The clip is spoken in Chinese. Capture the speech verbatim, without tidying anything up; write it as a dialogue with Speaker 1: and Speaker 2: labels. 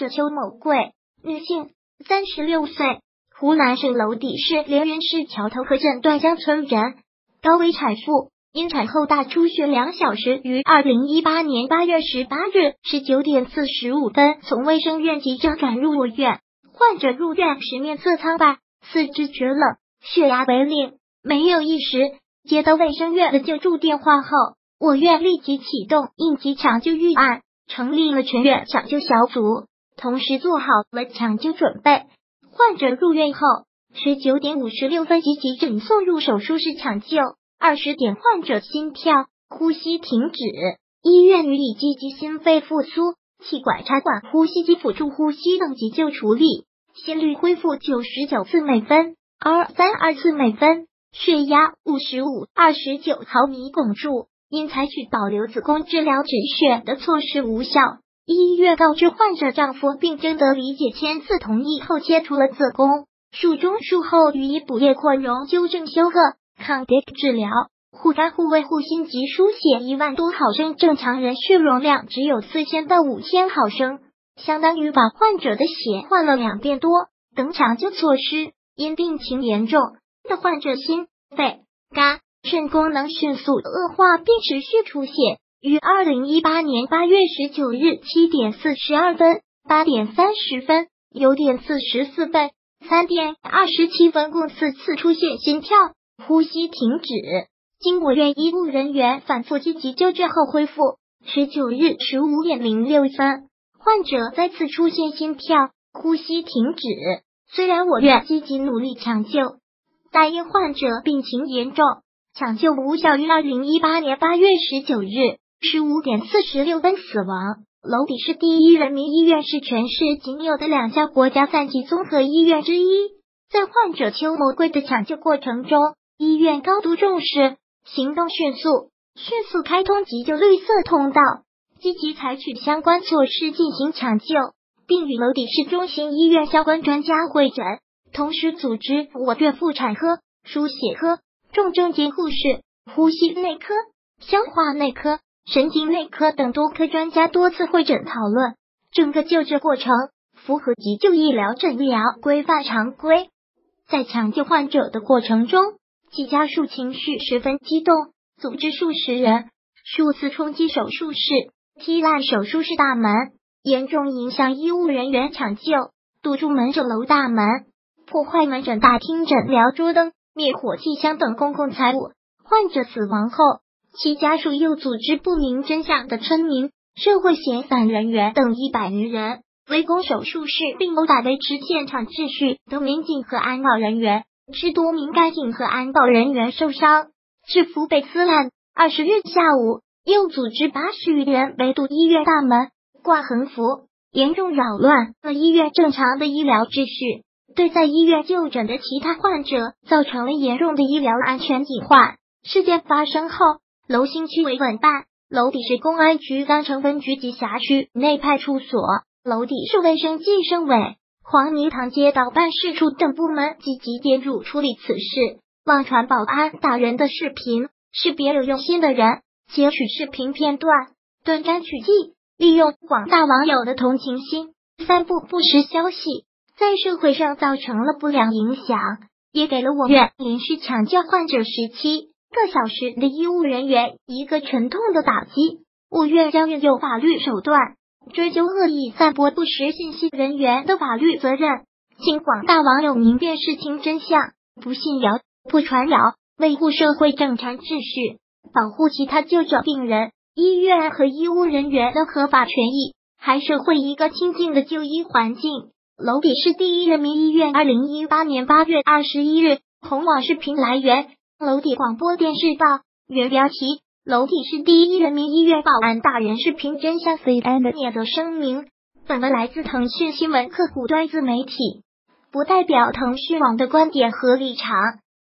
Speaker 1: 者邱某贵，女性，三十六岁，湖南省娄底市连云市桥头河镇段江村人，高危产妇，因产后大出血两小时，于二零一八年八月十八日十九点四十五分从卫生院急诊赶入我院。患者入院时面色苍白，四肢厥冷，血压为零，没有意识。接到卫生院的救助电话后，我院立即启动应急抢救预案，成立了全院抢救小组，同时做好了抢救准备。患者入院后，十九点五十六分即急诊送入手术室抢救，二十点患者心跳、呼吸停止，医院予以积极心肺复苏、气管插管、呼吸机辅助呼吸等急救处理，心率恢复九十九次每分 ，R 三十二次每分，血压五十五、二十九毫米汞柱。因采取保留子宫治疗止血的措施无效，医院告知患者丈夫并征得李姐签字同意后切除了子宫，术中术后予以补液扩容、纠正休克、抗跌治疗，护肝护胃护心及输血一万多毫升，正常人血容量只有四千到五千毫升，相当于把患者的血换了两遍多。等抢救措施，因病情严重的患者心、肺、肝、肾功能迅速恶化并持续出血，于二零一八年八月十九日七点四十二分、八点三十分、九点四十四分、三点二十七分共四次出现心跳、呼吸停止。经我院医务人员反复积极救治后恢复。十九日十五点零六分，患者再次出现心跳、呼吸停止。虽然我院积极努力抢救，但因患者病情严重，抢救无效，于二零一八年八月十九日十五点四十六分死亡。娄底市第一人民医院是全市仅有的两家国家三级综合医院之一。在患者邱某贵的抢救过程中，医院高度重视，行动迅速，迅速开通急救绿色通道，积极采取相关措施进行抢救，并与娄底市中心医院相关专家会诊，同时组织我院妇产科、输血科、重症监护室、呼吸内科、消化内科、神经内科等多科专家多次会诊讨论，整个救治过程符合急救医疗诊疗规范常规。在抢救患者的过程中，其家属情绪十分激动，组织数十人数次冲击手术室，踢烂手术室大门，严重影响医务人员抢救，堵住门诊楼大门，破坏门诊大厅诊疗桌灯、灭火器箱等公共财物。患者死亡后，其家属又组织不明真相的村民、社会闲散人员等一百余人围攻手术室，并殴打维持现场秩序的民警和安保人员，致多名干警和安保人员受伤，制服被撕烂。二十日下午，又组织八十余人围堵医院大门，挂横幅，严重扰乱了医院正常的医疗秩序，对在医院就诊的其他患者造成了严重的医疗安全隐患。事件发生后，娄兴区委稳办、娄底市公安局钢城分局及辖区内派出所、娄底市卫生计生委、黄泥塘街道办事处等部门积极介入处理此事。网传保安打人的视频是别有用心的人截取视频片段，断章取义，利用广大网友的同情心，散布不实消息，在社会上造成了不良影响，也给了我院连续抢救患者十七个小时的医务人员一个沉痛的打击。我院将运用法律手段追究恶意散播不实信息人员的法律责任，请广大网友明辨事情真相，不信谣、不传谣，维护社会正常秩序，保护其他就诊病人、医院和医务人员的合法权益，还社会一个清静的就医环境。娄底市第一人民医院二零一八年八月二十一日红网视频来源娄底广播电视报，原标题：娄底市第一人民医院保安打人视频真相 C and 免责声明。本文来自腾讯新闻客户端自媒体，不代表腾讯网的观点和立场。